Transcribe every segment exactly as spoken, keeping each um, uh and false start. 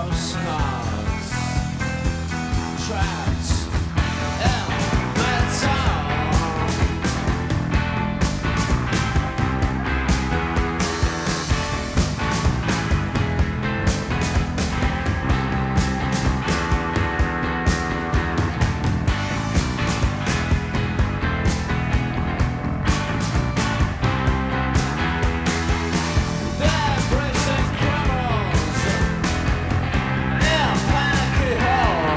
postcards, trapped in metal. They're bracing criminals in Panicky Hall.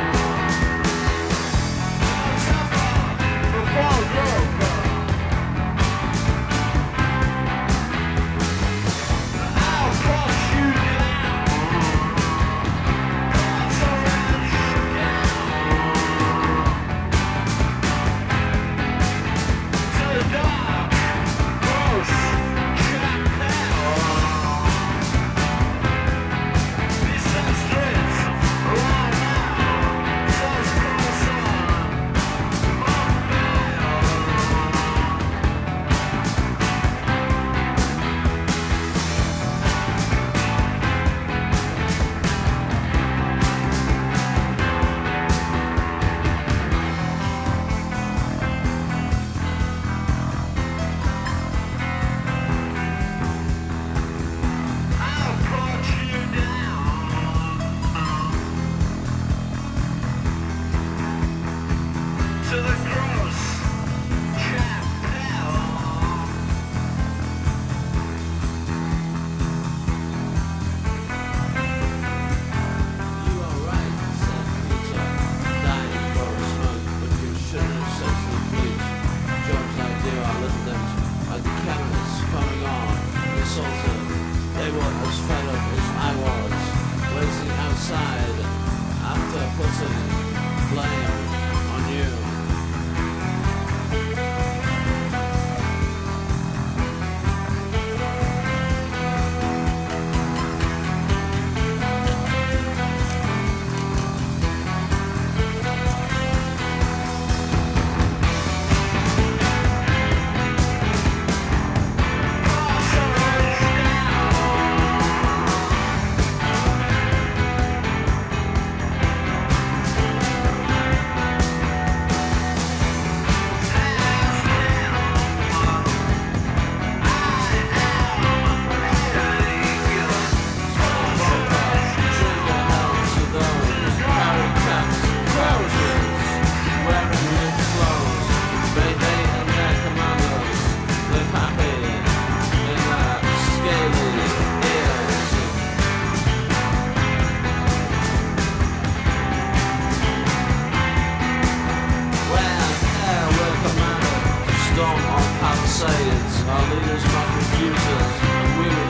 Before Europe, I'll crush you down. That's a wrench to the dark, gross chapel. These are streets right now. Says Carlson. I'll put you down to the gross chapel. You are right, said Peter, dying for a smoke, but you shouldn't have said to the police. John's idea are little things, like the cameras coming on, the assaulted. They were as fed up as I was, waiting outside after putting blame on you. Storm on palisades, our leaders must refuse us, and we will